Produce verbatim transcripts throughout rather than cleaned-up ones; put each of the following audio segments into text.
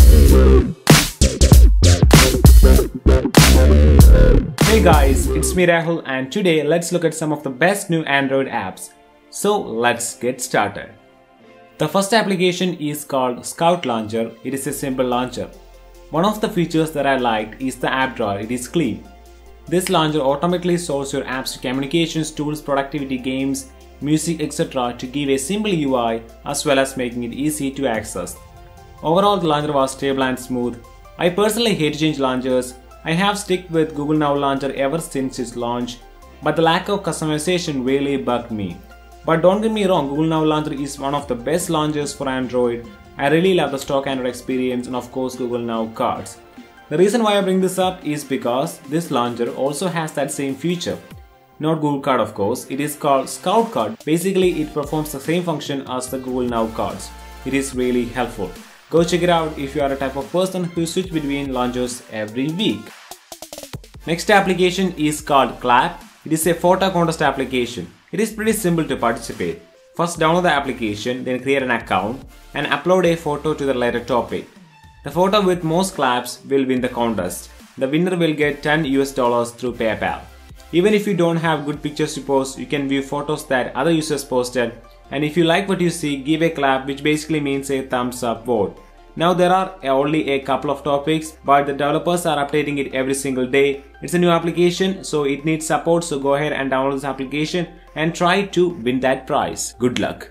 Hey guys, it's me Rahul, and today let's look at some of the best new Android apps. So let's get started. The first application is called Scout Launcher. It is a simple launcher. One of the features that I liked is the app drawer. It is clean. This launcher automatically sorts your apps to communications, tools, productivity, games, music, et cetera to give a simple U I as well as making it easy to access. Overall, the launcher was stable and smooth. I personally hate to change launchers. I have stuck with Google Now Launcher ever since its launch, but the lack of customization really bugged me. But don't get me wrong, Google Now Launcher is one of the best launchers for Android. I really love the stock Android experience and of course Google Now cards. The reason why I bring this up is because this launcher also has that same feature. Not Google Card of course, it is called Scout Card. Basically it performs the same function as the Google Now cards. It is really helpful. Go check it out if you are a type of person who switch between launchers every week. Next application is called Clap. It is a photo contest application. It is pretty simple to participate. First download the application, then create an account and upload a photo to the related topic. The photo with most claps will win the contest. The winner will get ten U S dollars through PayPal. Even if you don't have good pictures to post, you can view photos that other users posted. And if you like what you see, give a clap, which basically means a thumbs up vote. Now there are only a couple of topics, but the developers are updating it every single day. It's a new application, so it needs support, so go ahead and download this application and try to win that prize. Good luck.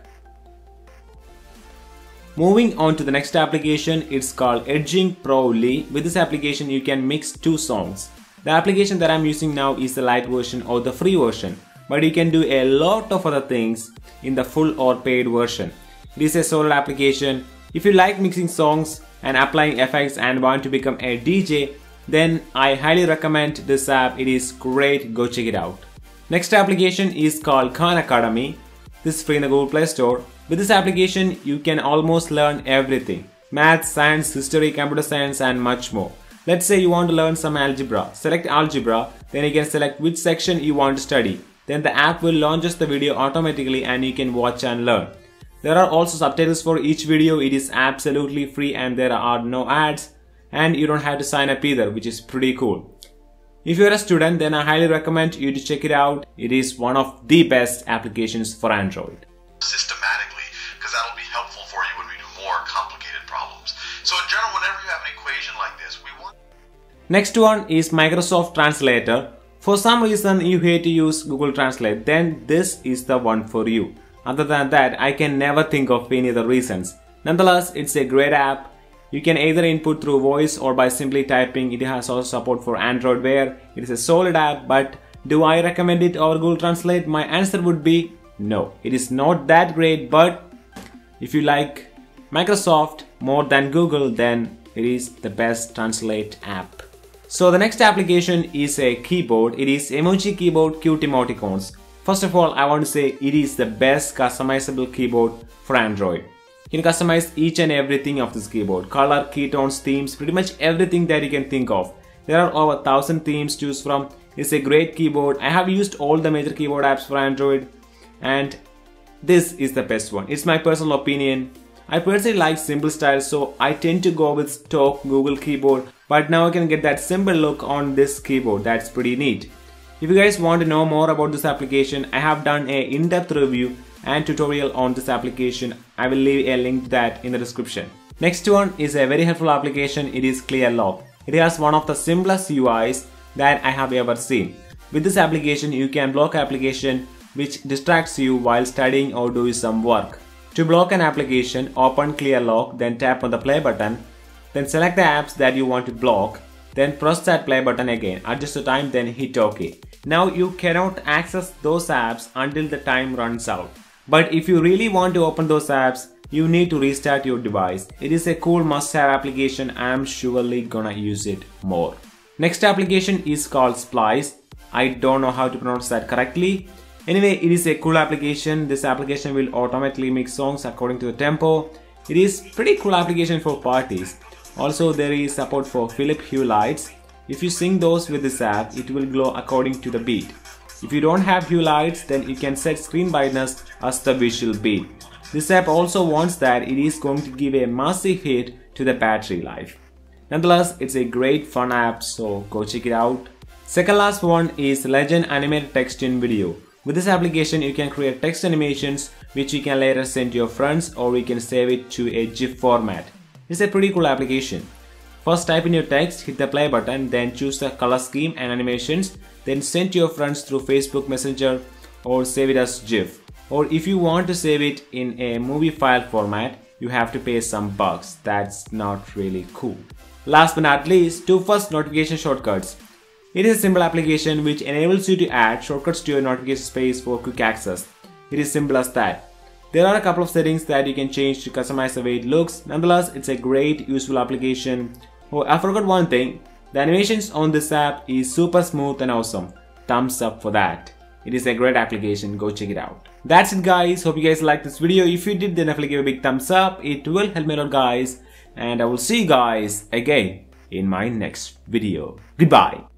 Moving on to the next application, it's called EDJING Pro. With this application, you can mix two songs. The application that I'm using now is the light version or the free version, but you can do a lot of other things in the full or paid version. It is a solid application. If you like mixing songs and applying effects and want to become a D J, then I highly recommend this app. It is great, go check it out. Next application is called Khan Academy. This is free in the Google Play Store. With this application, you can almost learn everything. Math, science, history, computer science and much more. Let's say you want to learn some algebra. Select algebra, then you can select which section you want to study. Then the app will launch the video automatically and you can watch and learn. There are also subtitles for each video. It is absolutely free and there are no ads. And you don't have to sign up either, which is pretty cool. If you're a student, then I highly recommend you to check it out. It is one of the best applications for Android. Systematically, because that'll be helpful for you when we do more complicated problems. So in general, whenever you have an equation like this, we want... Next one is Microsoft Translator. For some reason you hate to use Google Translate, then this is the one for you. Other than that, I can never think of any other reasons. Nonetheless, it's a great app. You can either input through voice or by simply typing. It has also support for Android Wear. It is a solid app, but do I recommend it over Google Translate? My answer would be no. It is not that great, but if you like Microsoft more than Google, then it is the best Translate app. So the next application is a keyboard. It is Emoji Keyboard Cute Emoticons. First of all, I want to say it is the best customizable keyboard for Android. You can customize each and everything of this keyboard. Color, keytones, themes, pretty much everything that you can think of. There are over a thousand themes to choose from. It's a great keyboard. I have used all the major keyboard apps for Android and this is the best one. It's my personal opinion. I personally like simple style, so I tend to go with stock Google keyboard, but now I can get that simple look on this keyboard. That's pretty neat. If you guys want to know more about this application, I have done a in-depth review and tutorial on this application. I will leave a link to that in the description. Next one is a very helpful application. It is ClearLock. It has one of the simplest U Is that I have ever seen. With this application, you can block application which distracts you while studying or doing some work. To block an application, open ClearLock, then tap on the play button, then select the apps that you want to block, then press that play button again, adjust the time, then hit OK. Now you cannot access those apps until the time runs out. But if you really want to open those apps, you need to restart your device. It is a cool must-have application. I am surely gonna use it more. Next application is called Splice. I don't know how to pronounce that correctly. Anyway, it is a cool application. This application will automatically mix songs according to the tempo. It is pretty cool application for parties. Also, there is support for Philips Hue lights. If you sync those with this app, it will glow according to the beat. If you don't have Hue lights, then you can set screen brightness as the visual beat. This app also warns that it is going to give a massive hit to the battery life. Nonetheless, it's a great fun app, so go check it out. Second last one is Legend Animated Text in Video. With this application, you can create text animations which you can later send to your friends, or you can save it to a GIF format. It's a pretty cool application. First type in your text, hit the play button, then choose the color scheme and animations, then send to your friends through Facebook Messenger or save it as GIF. Or if you want to save it in a movie file format, you have to pay some bucks. That's not really cool. Last but not least, two first notification shortcuts. It is a simple application which enables you to add shortcuts to your notification space for quick access. It is simple as that. There are a couple of settings that you can change to customize the way it looks. Nonetheless, it's a great, useful application. Oh, I forgot one thing. The animations on this app is super smooth and awesome. Thumbs up for that. It is a great application. Go check it out. That's it, guys. Hope you guys liked this video. If you did, then definitely give a big thumbs up. It will help me a lot, guys. And I will see you guys again in my next video. Goodbye.